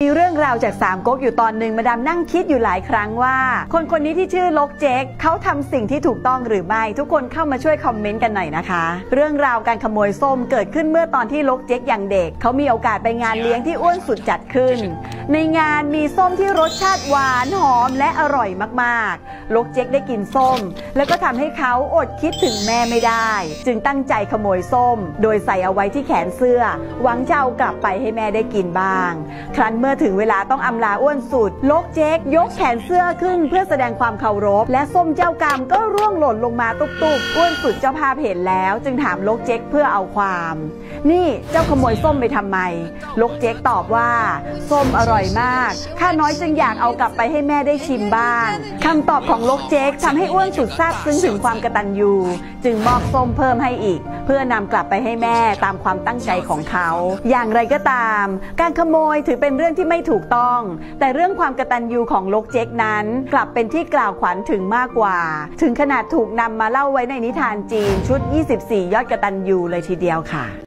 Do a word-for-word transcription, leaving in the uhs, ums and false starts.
มีเรื่องราวจากสามก๊กอยู่ตอนหนึ่งมาดามนั่งคิดอยู่หลายครั้งว่าคนคนนี้ที่ชื่อลกเจ๊กเขาทำสิ่งที่ถูกต้องหรือไม่ทุกคนเข้ามาช่วยคอมเมนต์กันหน่อยนะคะเรื่องราวการขโมยส้มเกิดขึ้นเมื่อตอนที่ลกเจ๊กอย่างเด็กเขามีโอกาสไปงานเลี้ยงที่อ้วนสุดจัดขึ้นในงานมีส้มที่รสชาติหวานหอมและอร่อยมากๆลกเจ๊กได้กินส้มแล้วก็ทำให้เขาอดคิดถึงแม่ไม่ได้จึงตั้งใจขโมยส้มโดยใส่เอาไว้ที่แขนเสื้อหวังจะเอากลับไปให้แม่ได้กินบ้างครั้นเมื่อถึงเวลาต้องอำลาอ้วนสุดลกเจ๊กยกแขนเสื้อขึ้นเพื่อแสดงความเคารพและส้มเจ้ากรรมก็ร่วงหล่นลงมาตุบๆอ้วนสุดเจ้าภาพเห็นแล้วจึงถามลกเจ๊กเพื่อเอาความนี่เจ้าขโมยส้มไปทำไมลกเจ๊กตอบว่าส้มอร่อยมากข้าน้อยจึงอยากเอากลับไปให้แม่ได้ชิมบ้างคำตอบของลกเจ๊กทำให้อ้วนสุดซาบซึ้งถึงความกตัญญูจึงมอบส้มเพิ่มให้อีกเพื่อนำกลับไปให้แม่ตามความตั้งใจของเขาอย่างไรก็ตามการขโมยถือเป็นเรื่องที่ไม่ถูกต้องแต่เรื่องความกตัญญูของลกเจ๊กนั้นกลับเป็นที่กล่าวขวัญถึงมากกว่าถึงขนาดถูกนำมาเล่าไว้ในนิทานจีนชุดยี่สิบสี่ยอดกตัญญูเลยทีเดียวค่ะ